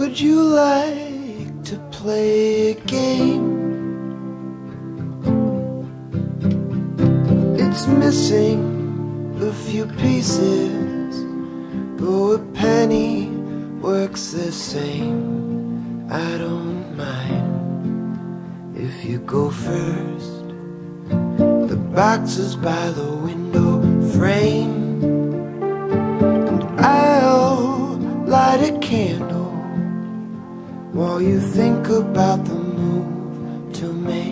Would you like to play a game? It's missing a few pieces, but a penny works the same. I don't mind if you go first. The boxes by the window frame, and I'll light a candle while you think about the move to make.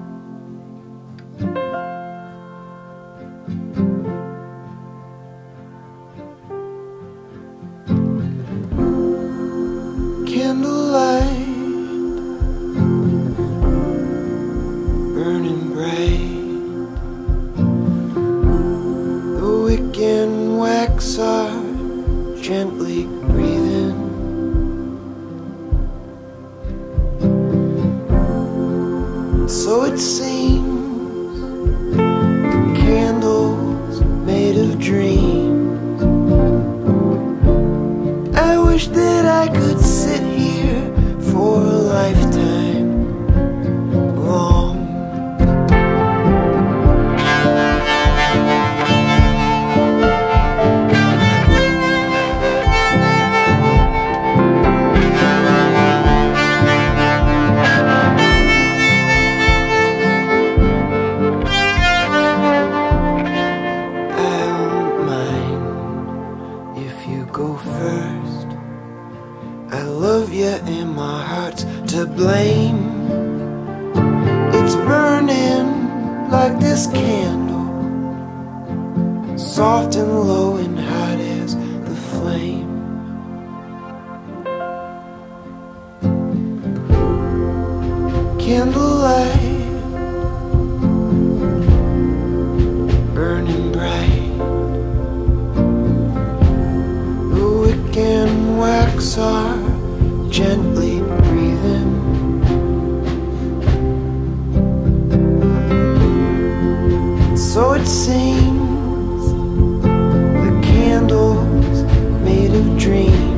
Candlelight burning bright, the wick and wax are gently breathing. So it seems the candle's made of dreams. I wish that I could sit here for a lifetime long. Go first. I love you and my heart's to blame. It's burning like this candle, soft and low and hot as the flame. Candlelight burning bright, and wax are gently breathing. So it seems the candle's made of dreams.